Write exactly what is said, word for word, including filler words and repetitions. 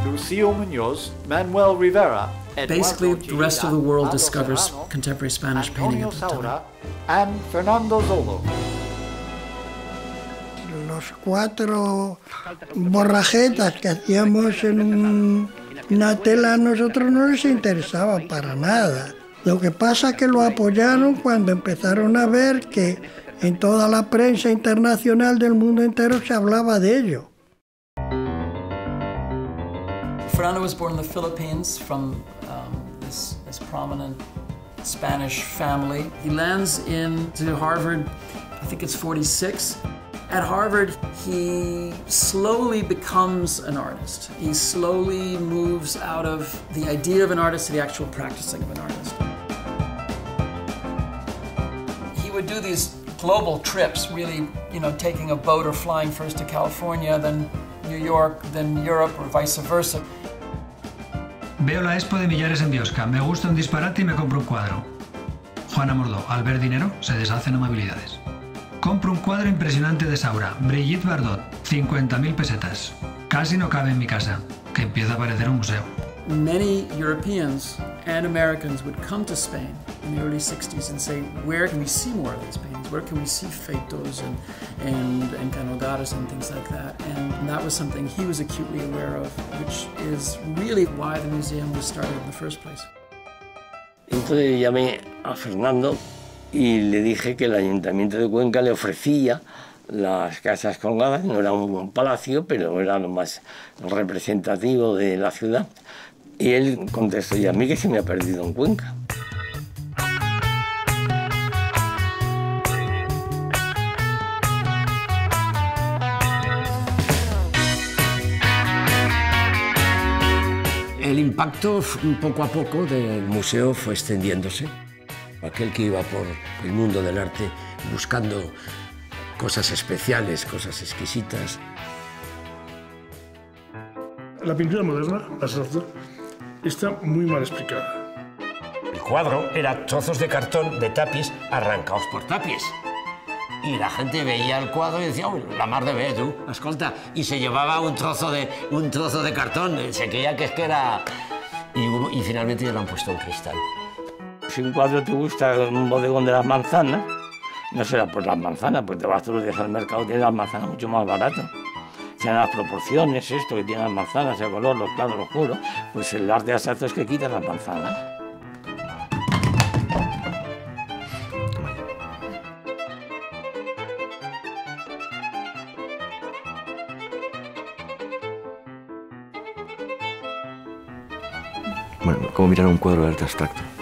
Lucio Muñoz, Manuel Rivera, Basically, the rest of the world discovers contemporary Spanish painting at the time. And Fernando Zolo. Los cuatro borrajetas que hacíamos en un, una tela a nosotros no les interesaba para nada. Lo que pasa es que lo apoyaron cuando empezaron a ver que en toda la prensa internacional del mundo entero se hablaba de ello. Fernando was born in the Philippines from um, this, this prominent Spanish family. He lands into Harvard, I think it's forty-six. At Harvard, he slowly becomes an artist. He slowly moves out of the idea of an artist to the actual practicing of an artist. He would do these global trips, really, you know, taking a boat or flying first to California, then New York, then Europe, or vice versa. Veo la Expo de Millares en Biosca, me gusta un disparate y me compro un cuadro. Juana Mordó, al ver dinero, se deshacen amabilidades. Compro un cuadro impresionante de Saura, Brigitte Bardot, cincuenta mil pesetas. Casi no cabe en mi casa, que empieza a parecer un museo. Many Europeans and Americans would come to Spain in the early sixties and say, where can we see more of these paintings? Where can we see feitos and, and, and canogadas and things like that? And that was something he was acutely aware of, which is really why the museum was started in the first place. Entonces llamé a Fernando y le dije que el Ayuntamiento de Cuenca le ofrecía las Casas Colgadas. No era un buen palacio, pero era lo más representativo de la ciudad. Y él contestó, y a mí que se me ha perdido en Cuenca. El impacto, poco a poco, del museo fue extendiéndose. Aquel que iba por el mundo del arte buscando cosas especiales, cosas exquisitas. La pintura moderna, la abstracta, está muy mal explicada. El cuadro era trozos de cartón de tapiz arrancados por tapiz. Y la gente veía el cuadro y decía, oh, la mar de bé, tú, escolta, y se llevaba un trozo de, un trozo de cartón, se creía que es que era... Y, y finalmente ya lo han puesto en cristal. Si un cuadro te gusta, un bodegón de las manzanas, no será por las manzanas, porque te vas todos los días al mercado y tienes las manzanas mucho más baratas. Tienen las proporciones, esto que tienen las manzanas, el color, los claros, los oscuros, pues el arte abstracto es que quitas las manzanas. Bueno, ¿cómo mirar un cuadro de arte abstracto?